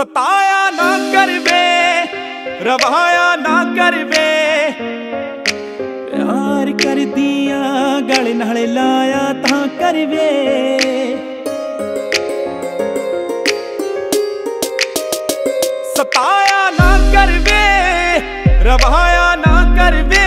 सताया ना कर वे, रवाया ना कर वे, प्यार कर दिया गल नाल लाया तां कर वे। सताया ना कर वे, रवाया ना कर वे,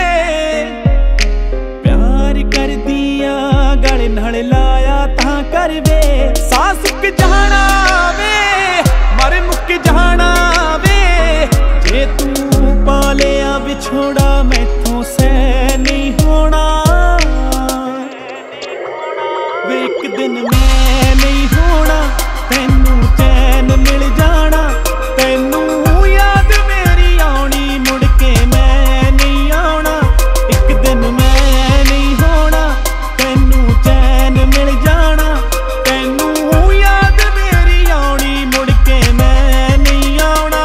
प्यार कर दिया गल नाल लाया तां कर वे। सांस रुक जाना वे, मर मुक जाना वे, जे तू पा लिया विछोड़ा मैथों सह नहीं होना वे। एक दिन मैं नहीं होना, तैनू चैन मिल जाना, तैनू याद मेरी आनी, मुड़ के मैं नहीं आना। एक दिन मैं नहीं होना, तैनू चैन मिल जाना, तैनू याद मेरी आनी, मुड़ के मैं नहीं आना।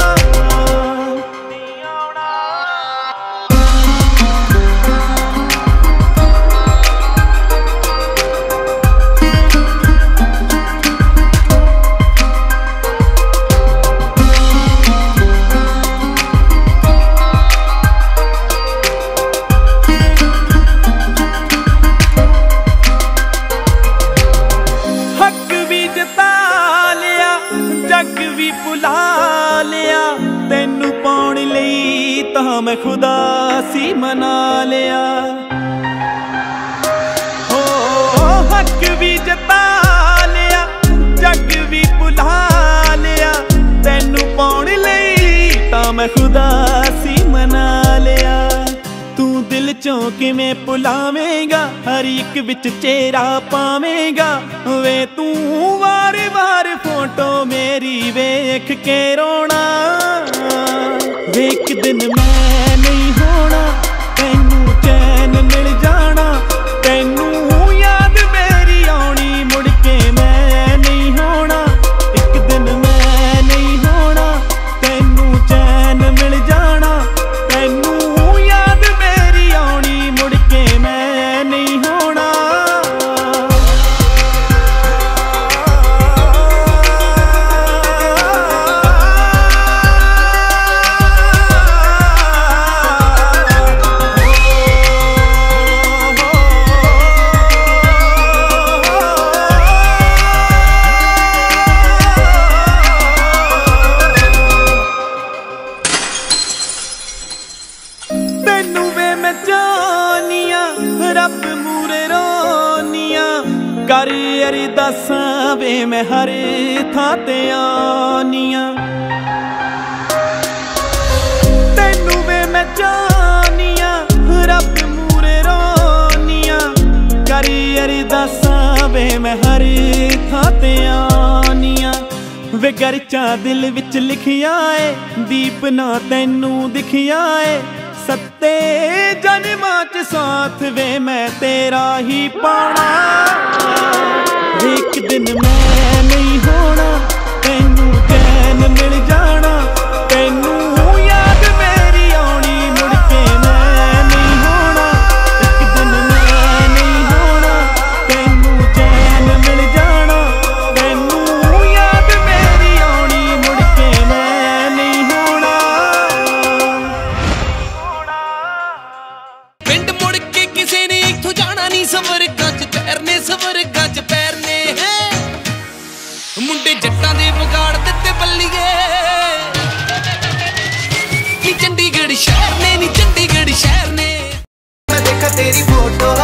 हक भी जता लिया, जग भी भुला लिया, तैनू पाउण लई तां मैं खुदा सी मना लिया। हो हक भी जता लिया, जग भी भुला लिया, तैनू पाउण लई तां मैं खुदा सी मना लिया। तू दिल चों किवें भुलावेंगा, हर एक विच चेहरा पावेंगा वे। तू वार वार फोटो मेरी वेख के रोना वे। एक दिन मैं नहीं होना, तैनू चैन मिल जाना, तैनू याद मेरी आनी, मुड़ के मैं नहीं होना। एक दिन मैं नहीं होना, तैनू चैन मिल जाना, तैनू याद मेरी आनी, मुड़ के मैं नहीं होना। तैनू वे मैं जानिया, रब मूरे रोनिया, कर अरदासां वे मैं हर थां ते आनिया। तैनू वे मैं जानिया, रब मूरे रोनिया, कर अरदासां वे मैं हर थां ते आनिया। वे गरचा दिल विच लिखिया है, दीप ना तैनू दिखिया है, सत्ते जन्मां च साथ वे मैं तेरा ही पाना। एक दिन मैं नहीं होना, तैनू चैन मिल जाना, तैनू याद मेरी आनी, मुड़ के मैं नहीं होना। एक दिन मैं नहीं होना, तैनू चैन मिल जाना, तैनू याद मेरी आनी, मुड़ के मैं नहीं होना। पिंड मुड़ के किसे ने इथों जाना नहीं, स्वर्गां च तैरने, स्वर्गां च पैरने है। मुंडे जट्टां दे विगाड़ दित्ते बल्लीए, नी चंडीगढ़ शहर ने, नी चंडीगढ़ शहर ने। मैं देखा तेरी फोटो